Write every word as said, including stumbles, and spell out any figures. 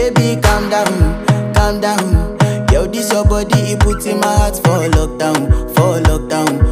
baby, calm down, calm down. Yo, this your body, it puts in my heart for lockdown, for lockdown.